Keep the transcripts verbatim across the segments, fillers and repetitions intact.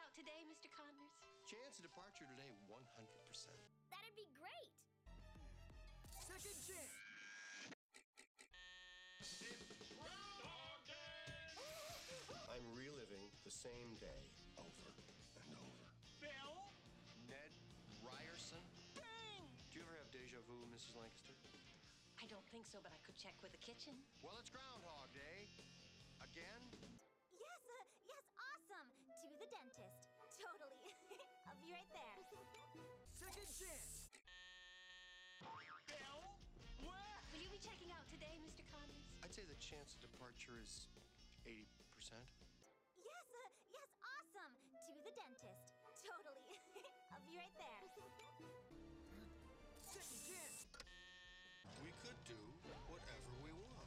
out today, Mister Connors? Chance of departure today, one hundred percent. That'd be great. Second chance. Groundhog Day! I'm reliving the same day over and over. Bill? Ned Ryerson? Bang! Do you ever have deja vu, Missus Lancaster? I don't think so, but I could check with the kitchen. Well, it's Groundhog Day. Again? Yes, uh, yes, awesome. To the dentist. Totally. I'll be right there. Second chance. Bill? What? Will you be checking out today, Mister Connors? I'd say the chance of departure is eighty percent. Yes, uh, yes, awesome. To the dentist. Totally. I'll be right there. Second chance. We could do whatever we want.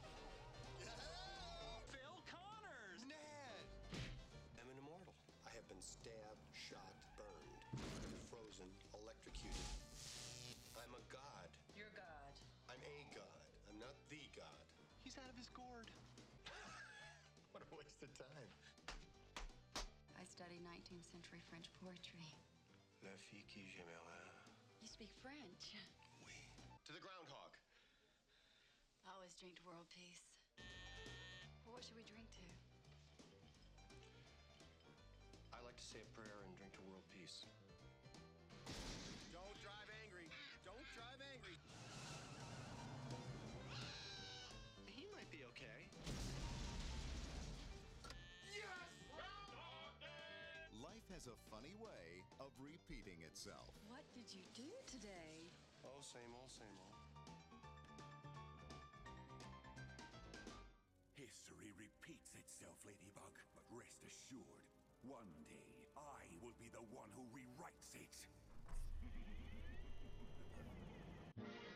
Bill Connors! Ned! I'm an immortal. I have been stabbed, shot, burned, frozen, electrocuted. I'm a god. You're God. I'm a god. I'm not the god. He's out of his gourd. What a waste of time. I study nineteenth century French poetry. La fille qui j'aimerais. You speak French. Oui. To the groundhog. I always drink to world peace. Well, what should we drink to? I like to say a prayer and drink to world peace. Don't drive angry. Don't drive angry. He might be okay. Yes! Groundhog Day! Life has a funny way of repeating itself. What did you do today? Oh, same old, same old. History repeats itself, Ladybug, but rest assured, one day I will be the one who rewrites it.